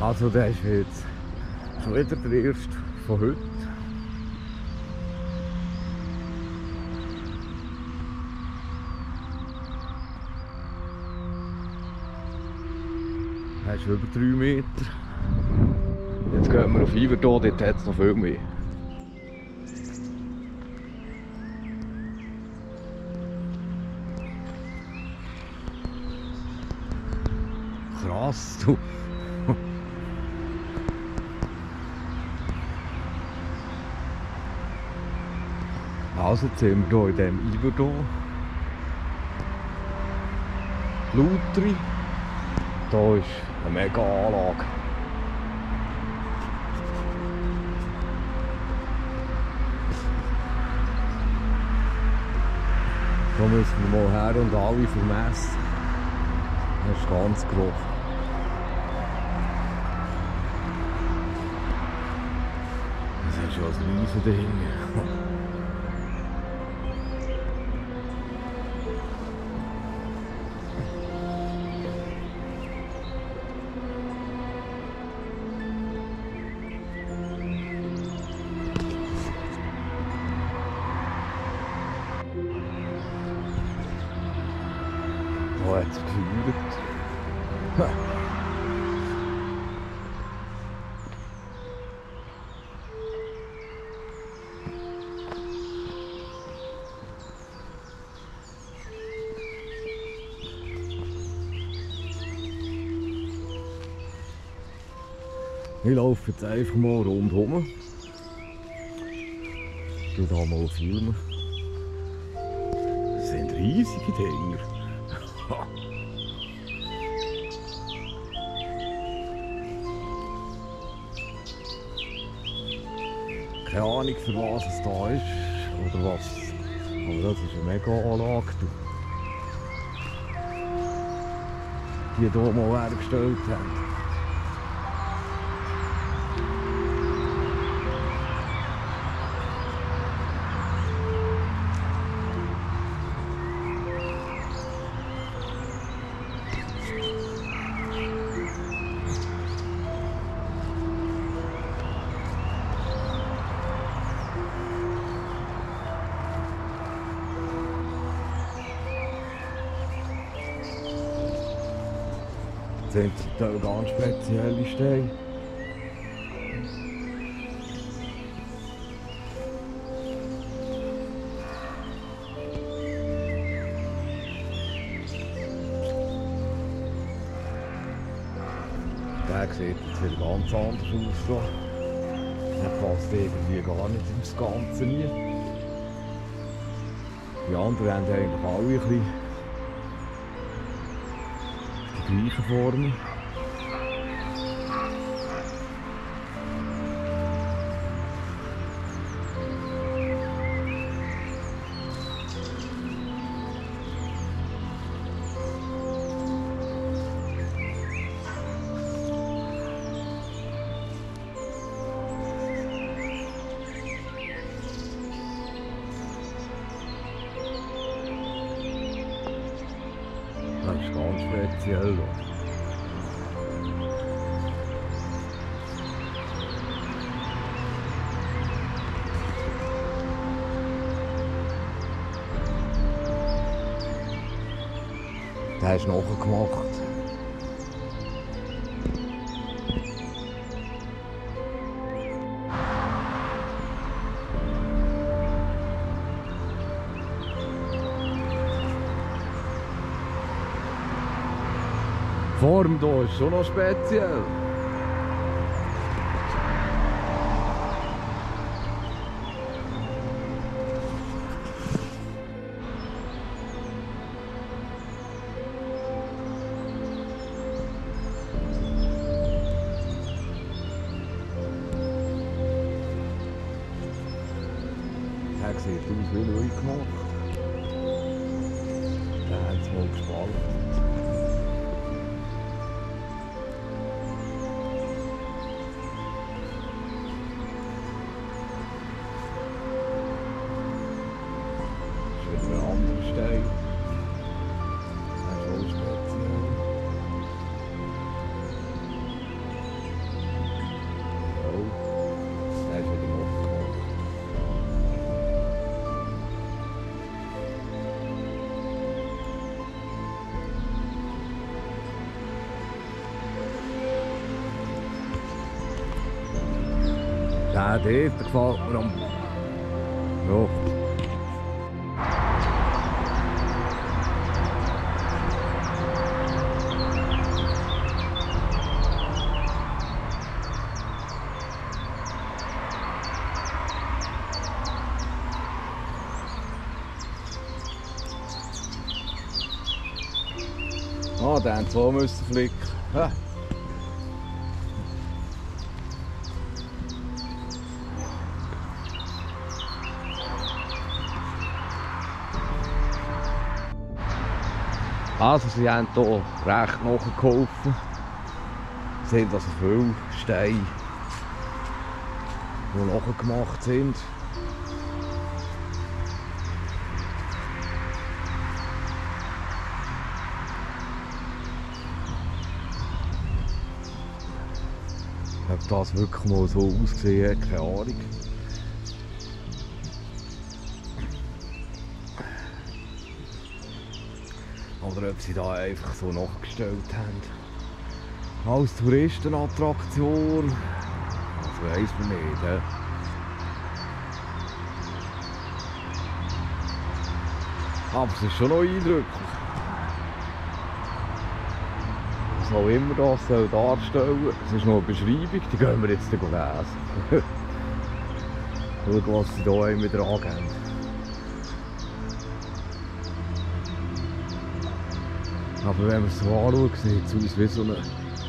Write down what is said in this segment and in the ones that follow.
Also der ist jetzt schon wieder der erste von heute. Er ist über 3 Meter. Jetzt gehen wir auf Iverdon, dort hat es noch viel mehr. Krass, du. Also jetzt sind wir hier in diesem Iverdon. Lutri. Hier ist eine mega Anlage. Da müssen wir mal her und alle vermessen. Das ist ganz grob. Das ist schon ein riesen Ding. Oh, jetzt gefeuert. Ich laufe jetzt einfach mal rundherum. Ich tue hier mal filmen. Das sind riesige Dinger. Keine Ahnung, für was es da ist oder was. Aber das ist eine mega Anlage. Die hier mal hergestellt haben. Das sind zum Teil ganz spezielle Steine. Der sieht jetzt wieder ganz anders aus. Der passt irgendwie gar nicht ins Ganze nie. Die anderen haben eigentlich alle ein bisschen die gleiche Form. Das ist ganz speziell. Der ist nachgemacht. Die Form hier ist schon noch speziell. Der sieht aus wie neu gemacht. Den haben sie mal gespalten. Stein. Das ist auch speziell. dort gefällt mir am... Ja. Ah, da haben zwei müssen flicken. Ha. Also sie haben hier recht nachgeholfen. Sie sehen, dass viele Steine die nachgemacht sind. Ob das wirklich mal so ausgesehen hat, keine Ahnung. Oder ob sie da einfach so nachgestellt haben. Als Touristenattraktion. Das weiss man nicht. He? Aber es ist schon noch eindrücklich. Was auch immer das soll darstellen. Es ist noch eine Beschreibung, die gehen wir jetzt lesen. Schauen, was sie hier wieder angeben. Aber wenn man es so anschaut, sieht es aus wie so eine...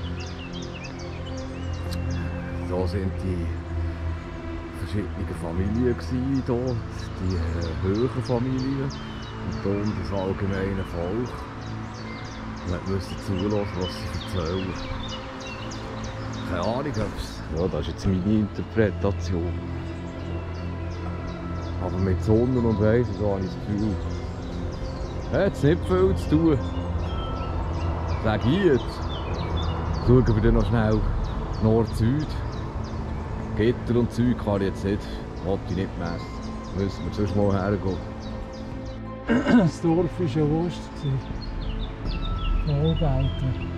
Da sind die verschiedenen Familien hier, die höheren Familien und hier das allgemeine Volk. Man müsste zulassen, was sie erzählen. Keine Ahnung, ja, das ist jetzt meine Interpretation. Aber mit Sonne und Weiss, so habe ich das Gefühl, hat jetzt nicht viel zu tun. Sag ich jetzt. Schauen wir dann noch schnell Nord-Süd. Gitter und Zeug kann ich jetzt nicht, wollte ich nicht messen. Müssen wir sonst mal hergehen. Das Dorf war ja Wurst. Vollbeiten.